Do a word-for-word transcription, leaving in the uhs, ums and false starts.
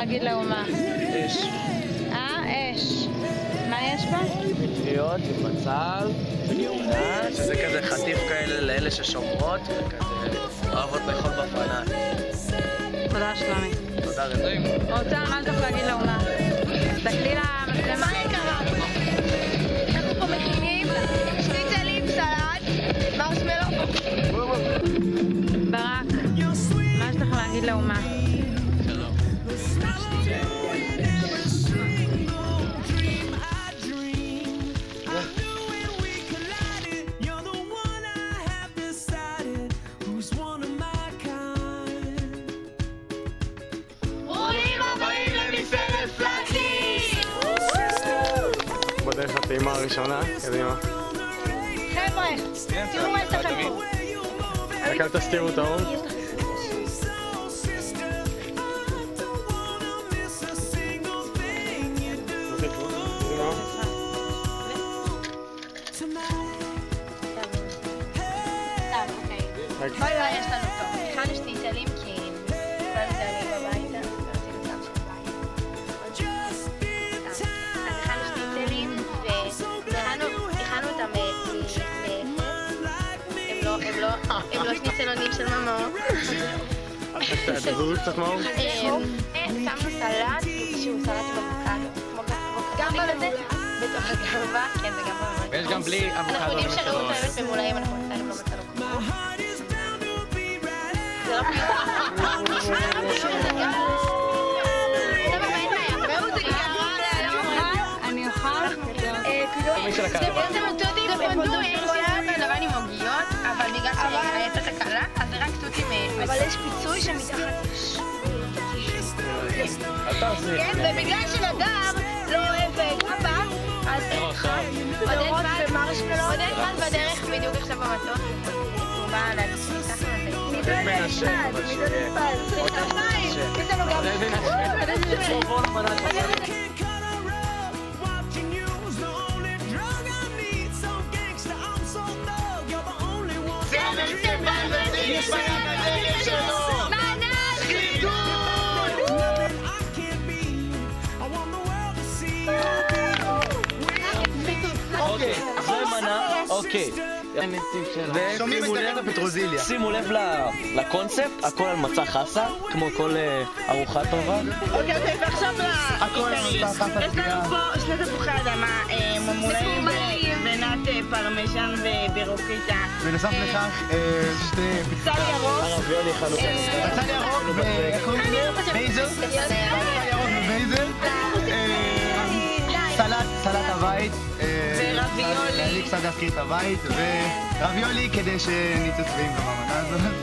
להגיד לאומה? אש. אה, אש. מה יש בה? פטריות עם בצל, וגאונה, שזה כזה חטיף כאלה לאלה ששומרות, וכזה אוהבות לאכול בפנן. תודה שלומי. תודה רזים. רוצה, מה צריך להגיד לאומה? תסתכלי למצלמה. מה יקרה? אנחנו פה מכינים שניצלים, סלט, מרשמלו. ברק, מה יש לך להגיד לאומה? שלום. בדרך הטעימה הראשונה, קדימה. חבר'ה, תראו מה יש לכם פה. רק אל תסתירו את האור. ביי ביי, יש לנו טוב. הכנו שניצלים כי כולנו דיינים בבית, אז עשינו גם של בית. אז הכנו שניצלים והכנו אותם לאכול. הם לא שניצלונים של ממור. תזוזו קצת מאור. שמנו סלט, שהוא סלט עם אבוקדו. גמבה לזה? בתוך הגמבה, כן זה גמבה ממש. ויש גם בלי אבוקדו. אנחנו יודעים שלא באמת ממולאים, אנחנו נצטרך לא מצאנו כמו. זה לא אני אוכל? זה בעצם אותו דיב פונדו, שהיה בלבן עם עוגיות, אבל בגלל שהייתה תקלה, אז זה רק תות עם... אבל יש פיצוי שמתחת יש. כן, ובגלל שנדר לא אוהב גמבה, אז עוד אחד בדרך בדיוק עכשיו במטוס, הוא בא להגיד מתחת לזה. זה מנשה, אבל שיהיה. עוד מנשה. יש לנו גם... אוקיי, זה מנה, אוקיי. שומעים את הרב פטרוזיליה. שימו לב לקונספט, הכל על מצה חסה, כמו כל ארוחה טובה. אוקיי, אוקיי, ועכשיו הכל על מצה חסה. יש לנו פה שני תפוחי אדמה, מומולאים ונת פרמיז'ן ובירוקיטה. בנוסף לכך, שתי... בצל ירוק. הרביולי חנוכה. בצל ירוק ואיך קוראים לזה? בייזל. בצל ירוק ובייזל. סלט, סלט הבית. ורביולי. אני קצת להזכיר את הבית, ורביולי כדי שנצא צבעים גם במנה הזאת.